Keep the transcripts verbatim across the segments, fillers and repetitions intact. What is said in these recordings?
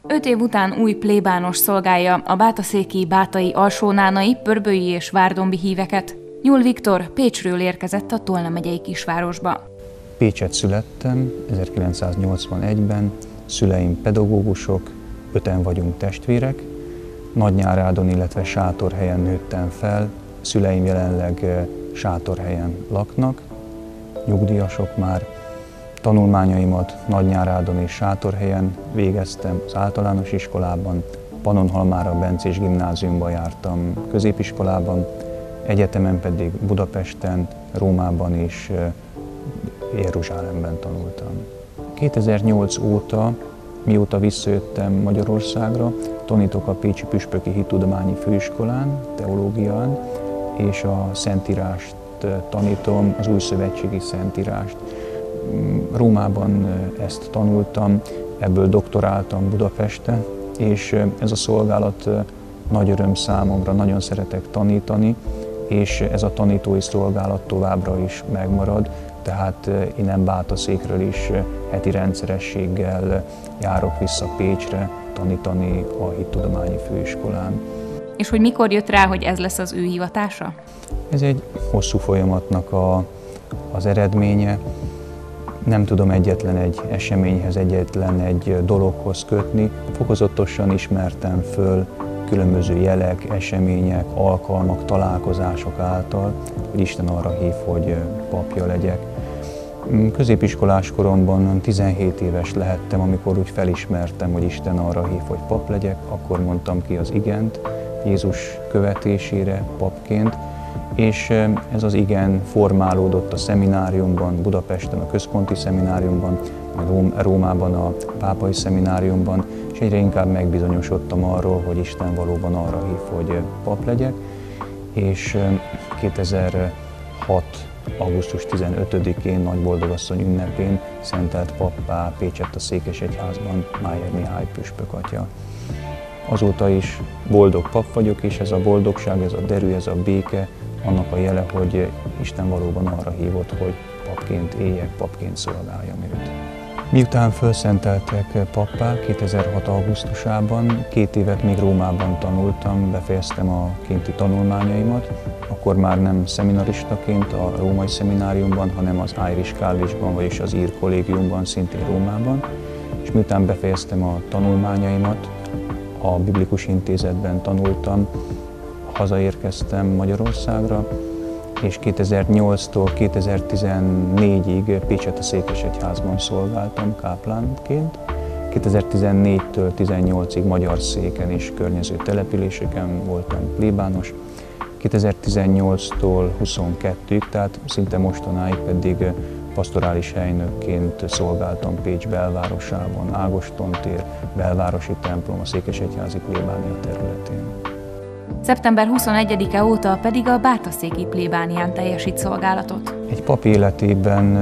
Öt év után új plébános szolgálja a bátaszéki, bátai, alsónánai, pörbői és várdombi híveket. Nyúl Viktor Pécsről érkezett a Tolna megyei kisvárosba. Pécset születtem ezerkilencszáznyolcvanegyben, szüleim pedagógusok, öten vagyunk testvérek. Nagynyárádon, illetve Sátorhelyen nőttem fel, szüleim jelenleg Sátorhelyen laknak, nyugdíjasok már. Tanulmányaimat Nagynyárádon és Sátorhelyen végeztem az általános iskolában, Pannonhalmára Bencés gimnáziumba jártam középiskolában, egyetemen pedig Budapesten, Rómában és Jeruzsálemben tanultam. kétezer-nyolc óta, mióta visszajöttem Magyarországra, tanítok a Pécsi Püspöki Hittudományi Főiskolán, teológián, és a Szentírást tanítom, az újszövetségi Szentírást. Rómában ezt tanultam, ebből doktoráltam Budapesten, és ez a szolgálat nagy öröm számomra, nagyon szeretek tanítani, és ez a tanítói szolgálat továbbra is megmarad, tehát én nem Bátaszékről is heti rendszerességgel járok vissza Pécsre tanítani a Hittudományi Főiskolán. És hogy mikor jött rá, hogy ez lesz az ő hivatása? Ez egy hosszú folyamatnak a, az eredménye. Nem tudom egyetlen egy eseményhez, egyetlen egy dologhoz kötni. Fokozatosan ismertem föl különböző jelek, események, alkalmak, találkozások által, hogy Isten arra hív, hogy papja legyek. Középiskolás koromban tizenhét éves lehettem, amikor úgy felismertem, hogy Isten arra hív, hogy pap legyek, akkor mondtam ki az igent Jézus követésére papként, és ez az igen formálódott a szemináriumban, Budapesten a központi szemináriumban, Rómában a pápai szemináriumban, és egyre inkább megbizonyosodtam arról, hogy Isten valóban arra hív, hogy pap legyek, és kétezer-hat. augusztus tizenötödikén Nagyboldogasszony ünnepén szentelt pappá Pécsett a Székesegyházban Májer Mihály püspök atya. Azóta is boldog pap vagyok, és ez a boldogság, ez a derű, ez a béke, annak a jele, hogy Isten valóban arra hívott, hogy papként éljek, papként szolgáljam őt. Miután felszenteltek pappá kétezer-hat. augusztusában, két évet még Rómában tanultam, befejeztem a kinti tanulmányaimat, akkor már nem szeminaristaként a római szemináriumban, hanem az Irish College-ban, vagyis az ír kollégiumban, szintén Rómában, és miután befejeztem a tanulmányaimat, a Biblikus Intézetben tanultam, hazaérkeztem Magyarországra, és kétezer-nyolctól kétezer-tizennégyig Pécsett a Székesegyházban szolgáltam káplánként. kétezer-tizennégytől tizennyolcig Magyar Széken és környező településeken voltam plébános. kétezer-tizennyolctól huszonkettőig, tehát szinte mostanáig pedig pastorális helynökként szolgáltam Pécs belvárosában, Ágoston tér, belvárosi templom, a Székesegyházi plébánia területén. szeptember huszonegyedike óta pedig a bátaszéki plébánián teljesít szolgálatot. Egy pap életében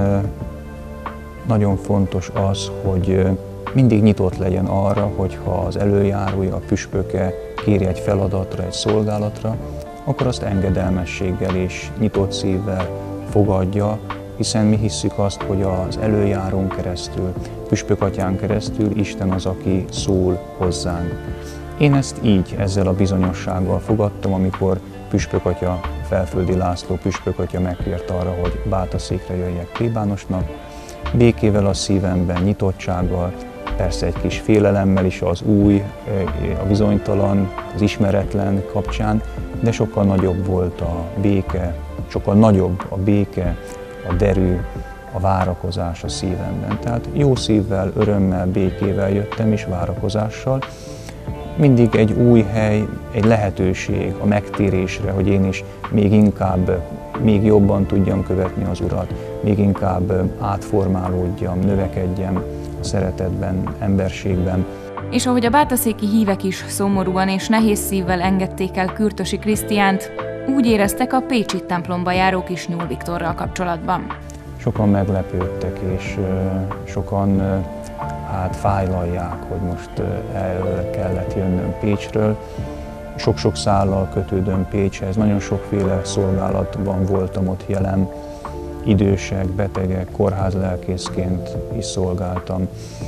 nagyon fontos az, hogy mindig nyitott legyen arra, hogyha az előjárója, a püspöke kéri egy feladatra, egy szolgálatra, akkor azt engedelmességgel és nyitott szívvel fogadja, hiszen mi hisszük azt, hogy az előjárón keresztül, püspökatyán keresztül Isten az, aki szól hozzánk. Én ezt így, ezzel a bizonyossággal fogadtam, amikor püspökatya, Felföldi László püspökatya megkért arra, hogy Bátaszékre jöjjek plébánosnak. Békével a szívemben, nyitottsággal, persze egy kis félelemmel is az új, a bizonytalan, az ismeretlen kapcsán, de sokkal nagyobb volt a béke, sokkal nagyobb a béke, a derű, a várakozás a szívemben. Tehát jó szívvel, örömmel, békével jöttem és várakozással. Mindig egy új hely, egy lehetőség a megtérésre, hogy én is még inkább, még jobban tudjam követni az Urat, még inkább átformálódjam, növekedjem a szeretetben, emberségben. És ahogy a bátaszéki hívek is szomorúan és nehéz szívvel engedték el Kürtösi Krisztiánt, úgy éreztek a pécsi templomba járó kis Nyúl Viktorral kapcsolatban. Sokan meglepődtek, és sokan hát fájlalják, hogy most el kellett jönnöm Pécsről. Sok-sok szállal kötődöm Pécshez, nagyon sokféle szolgálatban voltam ott jelen, idősek, betegek, kórházlelkészként is szolgáltam,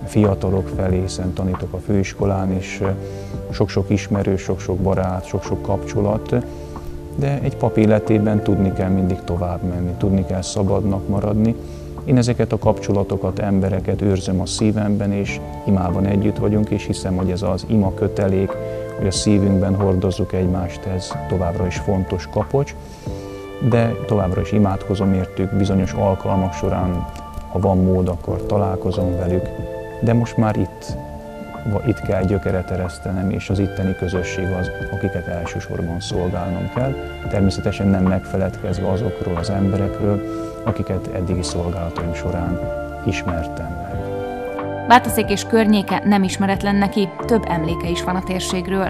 fiatalok felé, hiszen tanítok a főiskolán, és sok-sok ismerő, sok-sok barát, sok-sok kapcsolat, de egy pap életében tudni kell mindig tovább menni, tudni kell szabadnak maradni. Én ezeket a kapcsolatokat, embereket őrzöm a szívemben, és imában együtt vagyunk, és hiszem, hogy ez az ima kötelék, hogy a szívünkben hordozzuk egymást, ez továbbra is fontos kapocs, de továbbra is imádkozom értük, bizonyos alkalmak során, ha van mód, akkor találkozom velük, de most már itt, itt kell gyökeret eresztenem, és az itteni közösség az, akiket elsősorban szolgálnom kell, természetesen nem megfeledkezve azokról az emberekről, akiket eddigi szolgálataim során ismertem meg. Bátaszék és környéke nem ismeretlen neki, több emléke is van a térségről.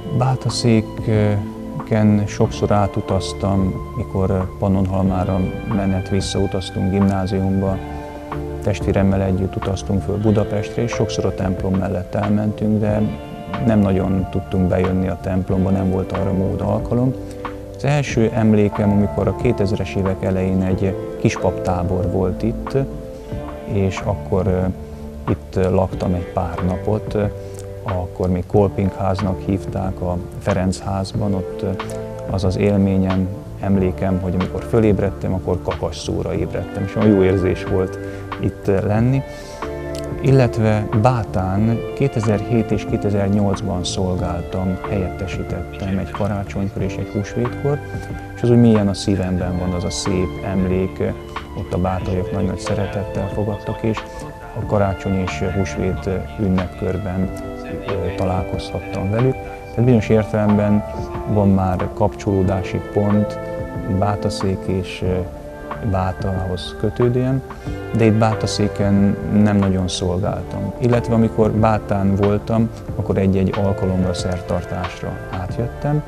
Bátaszéken sokszor átutaztam, mikor Pannonhalmára menet visszautaztunk gimnáziumba, testvéremmel együtt utaztunk föl Budapestre, és sokszor a templom mellett elmentünk, de nem nagyon tudtunk bejönni a templomba, nem volt arra mód, alkalom. Az első emlékem, amikor a kétezres évek elején egy kispaptábor volt itt, és akkor uh, itt laktam egy pár napot, akkor még Kolpingháznak hívták a Ferencházban, ott uh, az az élményem, emlékem, hogy amikor fölébredtem, akkor kakasszóra ébredtem, és olyan jó érzés volt itt lenni. Illetve Bátán kétezer-hét és kétezer-nyolcban szolgáltam, helyettesítettem egy karácsonykor és egy húsvétkor, és az úgy mélyen a szívemben van az a szép emlék, ott a bátaiak nagy-nagy szeretettel fogadtak, és a karácsony és húsvét ünnepkörben találkozhattam velük. Tehát bizonyos értelemben van már kapcsolódási pont, Bátaszék és Bátahoz kötődően, de itt Bátaszéken nem nagyon szolgáltam. Illetve amikor Bátán voltam, akkor egy-egy alkalomra, szertartásra átjöttem.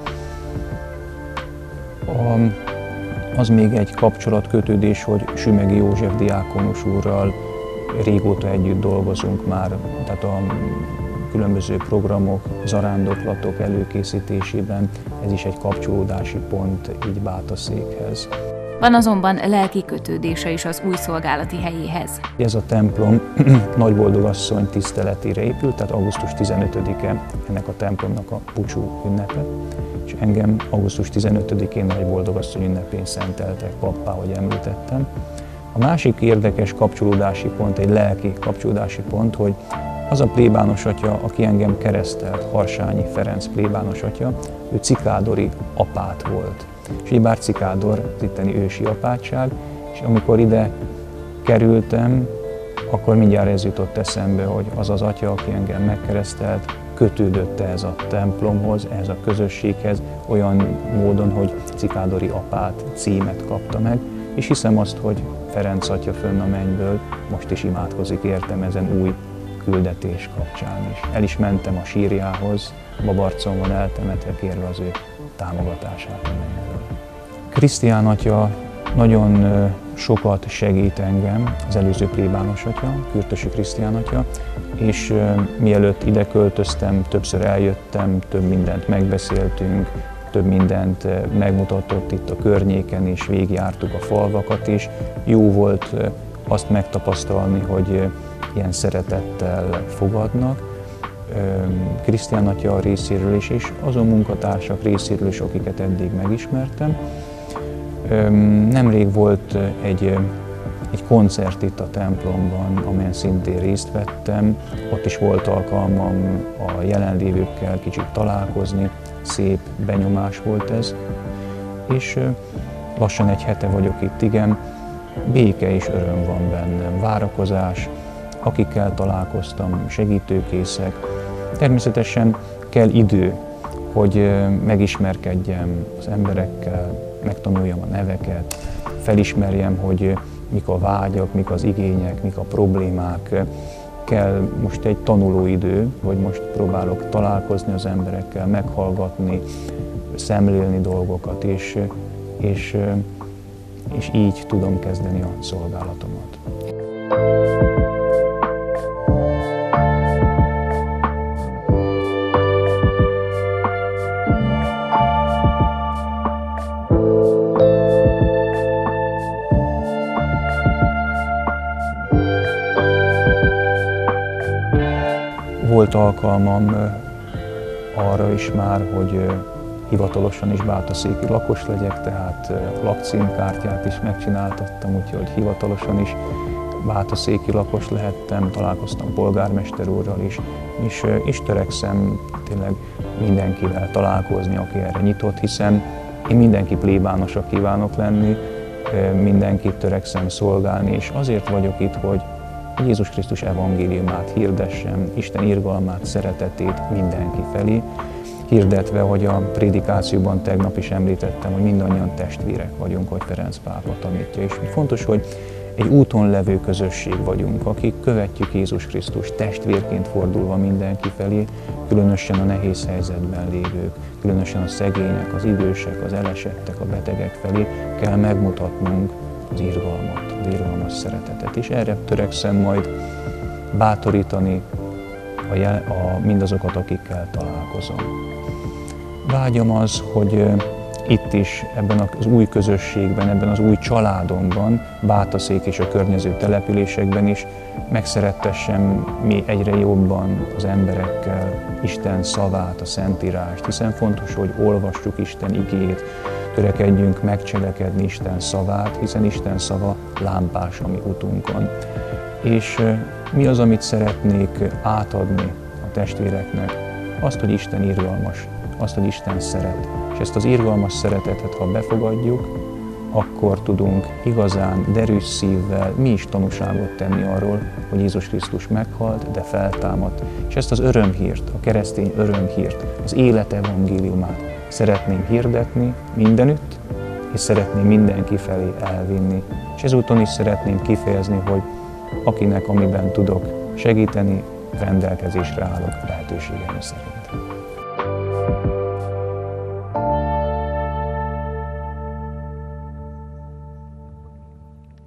Az még egy kapcsolatkötődés, hogy Sümegi József diákonus úrral régóta együtt dolgozunk már, tehát a különböző programok, zarándoklatok előkészítésében, ez is egy kapcsolódási pont így Bátaszékhez. Van azonban lelki kötődése is az új szolgálati helyéhez. Ez a templom Nagyboldogasszony tiszteletére épült, tehát augusztus tizenötödike ennek a templomnak a búcsú ünnepe, és engem augusztus tizenötödikén Nagyboldogasszony ünnepén szenteltek pappá, ahogy említettem. A másik érdekes kapcsolódási pont, egy lelki kapcsolódási pont, hogy az a plébános atya, aki engem keresztelt, Harsányi Ferenc plébános atya, ő cikádori apát volt. És így bár Cikádor, az itteni ősi apátság, és amikor ide kerültem, akkor mindjárt ez jutott eszembe, hogy az az atya, aki engem megkeresztelt, kötődött ez a templomhoz, ehhez a közösséghez, olyan módon, hogy Cikádori apát címet kapta meg, és hiszem azt, hogy Ferenc atya fönn a mennyből most is imádkozik értem ezen új küldetés kapcsán is. El is mentem a sírjához, Babarcon van eltemetve, kérve az ő támogatását a mennyből. Krisztián atya nagyon sokat segít engem, az előző plébános atya, Kürtösi Krisztián atya, és mielőtt ide költöztem, többször eljöttem, több mindent megbeszéltünk, több mindent megmutatott itt a környéken, és végigjártuk a falvakat is. Jó volt azt megtapasztalni, hogy ilyen szeretettel fogadnak. Krisztián atya részéről is, és azon munkatársak részéről is, akiket eddig megismertem. Nemrég volt egy, egy koncert itt a templomban, amelyen szintén részt vettem. Ott is volt alkalmam a jelenlévőkkel kicsit találkozni, szép benyomás volt ez. És lassan egy hete vagyok itt, igen, béke és öröm van bennem, várakozás, akikkel találkoztam, segítőkészek. Természetesen kell idő, hogy megismerkedjem az emberekkel, megtanuljam a neveket, felismerjem, hogy mik a vágyak, mik az igények, mik a problémák. Kell most egy tanulóidő, hogy most próbálok találkozni az emberekkel, meghallgatni, szemlélni dolgokat, és, és, és így tudom kezdeni a szolgálatomat. Volt alkalmam arra is már, hogy hivatalosan is bátaszéki lakos legyek, tehát lakcímkártyát is megcsináltattam, úgyhogy hivatalosan is bátaszéki lakos lehettem, találkoztam polgármester úrral is, és, és törekszem tényleg mindenkivel találkozni, aki erre nyitott, hiszen én mindenki plébánosa kívánok lenni, mindenkit törekszem szolgálni, és azért vagyok itt, hogy Jézus Krisztus evangéliumát hirdessem, Isten irgalmát, szeretetét mindenki felé, hirdetve, hogy a prédikációban tegnap is említettem, hogy mindannyian testvérek vagyunk, hogy Ferenc pápa tanítja. És fontos, hogy egy úton levő közösség vagyunk, akik követjük Jézus Krisztus testvérként fordulva mindenki felé, különösen a nehéz helyzetben lévők, különösen a szegények, az idősek, az elesettek, a betegek felé kell megmutatnunk az irgalmat, az irgalmas szeretetet. És erre törekszem majd bátorítani a jel, a, mindazokat, akikkel találkozom. Vágyam az, hogy itt is, ebben az új közösségben, ebben az új családomban, Bátaszék és a környező településekben is megszerettessem mi egyre jobban az emberekkel Isten szavát, a Szentírást, hiszen fontos, hogy olvassuk Isten igét, törekedjünk megcselekedni Isten szavát, hiszen Isten szava lámpás a mi utunkon. És mi az, amit szeretnék átadni a testvéreknek? Azt, hogy Isten irgalmas, azt, hogy Isten szeret. És ezt az irgalmas szeretetet, ha befogadjuk, akkor tudunk igazán derűs szívvel mi is tanúságot tenni arról, hogy Jézus Krisztus meghalt, de feltámadt. És ezt az örömhírt, a keresztény örömhírt, az élet evangéliumát szeretném hirdetni mindenütt, és szeretném mindenki felé elvinni. És ezúton is szeretném kifejezni, hogy akinek, amiben tudok segíteni, rendelkezésre állok lehetőségeim szerint.